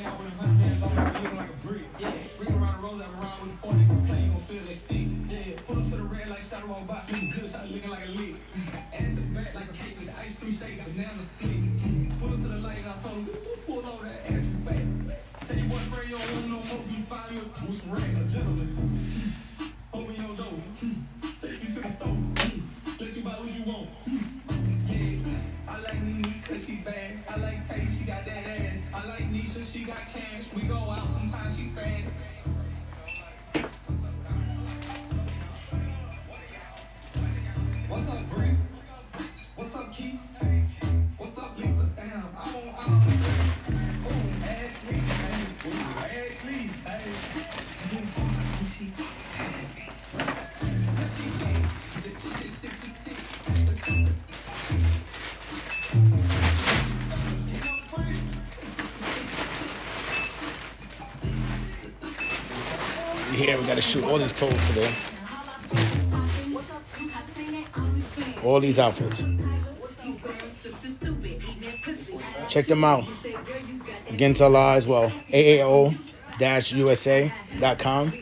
now with 100 bands, I'm looking like a brick. Yeah, ring around the rose, I'm around with 40. Play, you gon' feel that stick. Yeah, pull up to the red like Shadow on back. Looking good, shot looking like a lick. Ass to the back like a cake with the ice cream shake, banana split. Pull up to the light and I told him, pull over that ass too fat. Tell your boyfriend you don't want no more, be fine, you with some rag, a gentleman. Open your door, take you to the store, let you buy what you want. Yeah, I like Nene cause she bad. I like Tay, she got that ass. I like Nisha, she got cash. We go out, sometimes she spaz. What's up, Bree? What's up, Keith? What's up, Lisa? Damn, I want all three. Oh, Ashley, hey. Ooh, Ashley, hey. Here we gotta shoot all these clothes today. All these outfits. Check them out. Again, tell as well. AAO-USA.com.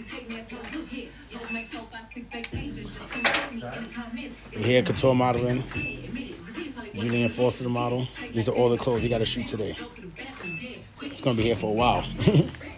We're here, Couture modeling. Julian the model. These are all the clothes you gotta shoot today. It's gonna be here for a while.